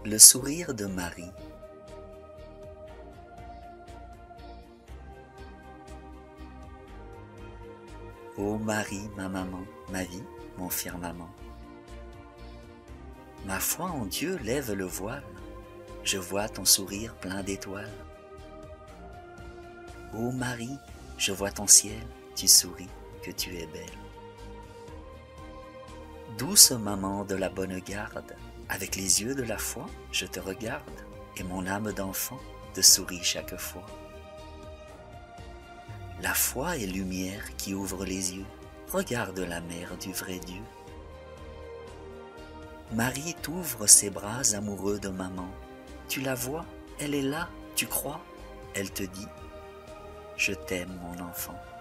Le sourire de Marie. Ô Marie, ma maman, ma vie, mon firmament. Ma foi en Dieu lève le voile, je vois ton sourire plein d'étoiles. Ô Marie, je vois ton ciel, tu souris, que tu es belle. Douce maman de la bonne garde, avec les yeux de la foi, je te regarde, et mon âme d'enfant te sourit chaque fois. La foi est lumière qui ouvre les yeux, regarde la mère du vrai Dieu. Marie t'ouvre ses bras amoureux de maman, tu la vois, elle est là, tu crois, elle te dit, je t'aime mon enfant.